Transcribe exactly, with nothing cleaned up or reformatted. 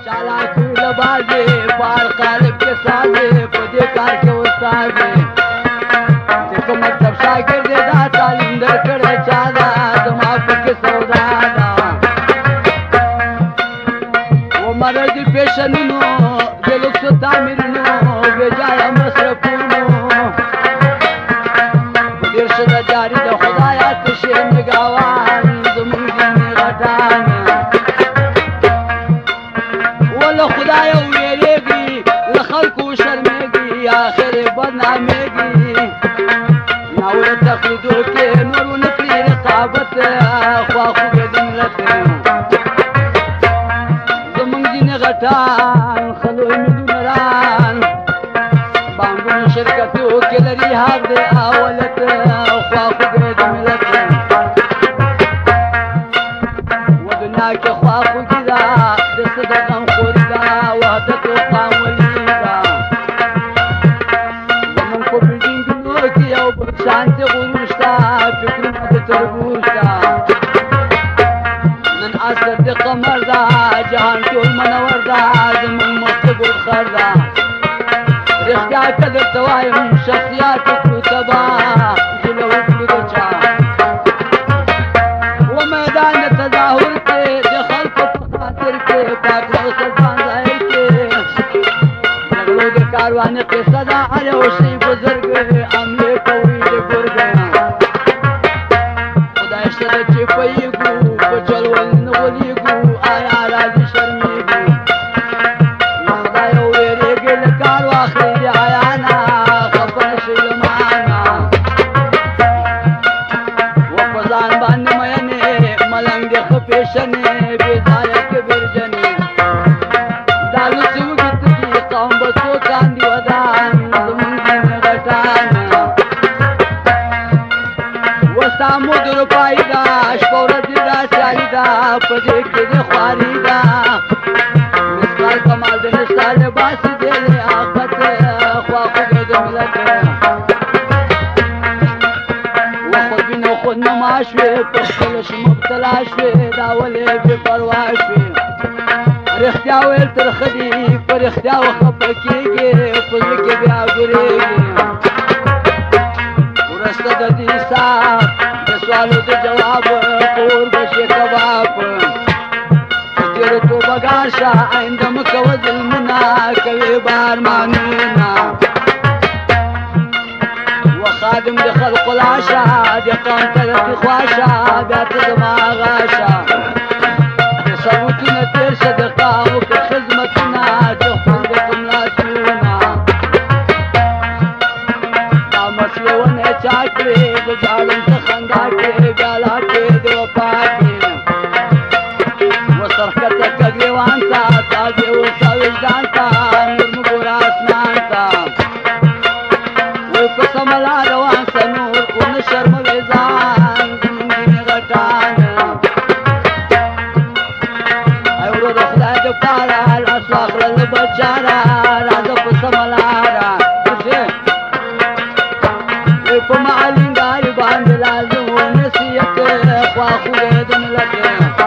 चालाकी लबाजे पार कालिब के साजे पदे कार के उस्तादे देखो मतलब शागिर्द दा तालीम दर करे चादा दिमाग के सौदादा वो मर्द पेशनु दिल सुता मिरनो बेजाया मसरफुनो इरशद जारी द खुदाया तशे नगावान जमुन दिन गटान वला खुदाया वेरेगी लखलको शर्मेगी आखिर बदनामेगी नावर तखलीदो के नूर नकली रकाबत ख्वा खुद मिलत जमुन दिन गटान खलो मिदुनरान बांगुन शरकतो के लरी हाद आवलत ख्वा खुद मिलत ودنا के ख्वा खुदा दस दगम खुदा वहदत قام وليدا زمن को बिल्डिंग नूर की او शांत गुरुस्ता फिक्र मत तरबूस्ता नन असर د قمر دا जहान ټول منور دا زمن مستقبل خردا رښتیا قدر توایم شخصیات کو تبا جلو بلچا و میدان تظاهر کے دخل کو خاطر کے پاک خزان لائی کے جگلو کے کاروان کے صدا آیا اسی بزرگ عملے کوئی دے برگ خدا اشتر چپئی گو بچل ولن ولی گو آیا راجی شرمی گو خدا یو ویرے گل کارو آخری آیا نا خفن شلمانا و فضان بان مینے ملنگ دے خپیشنے بیدایا کے برجنے دالو سوگت کی قوم بچو کاندی ودان زمون دین غٹانا وستامو در پائی دا شپور دیدا چاری دا پدیک دی خواری دا مسکال کمال دے نستال باسی دے لے آقت خوا خوگے دے ملت وخود بین خود نماشوے پخلش مبتلاشوے داولے بے پرواشوے رختیا ویل ترخدی پر اختیا وخبکیگی فضل کے بیا گریگی ورسته د دې صاحب د سوالو د جواب کور بشي کباب تیر تو بگاشا آئنده مکو ظلمنا کوي بار مانونا وخادم د خلق العشا د قوم تلت خواشا بیا ته زما غاشا د ثبوتونه تیر شه د قوم که خدمتونه چې خپل د کملاتونه دا مسلې ونه چا کړې د ظالم څه خندا کړې بیا لا کړې د وفا کړې وسرکته کګریوان ته تازه ورته وجدان ته نور مو ګور اسمان ته وای په سمه لار روان سه نور ونه شرموې ځان زمونږ دین غټان ای ورو د خدای دپاره لاس واخله له بچاره راځه په سمه لاره وای په معلنګاري باندې لازم و نصیحت خوا خوږې د ملت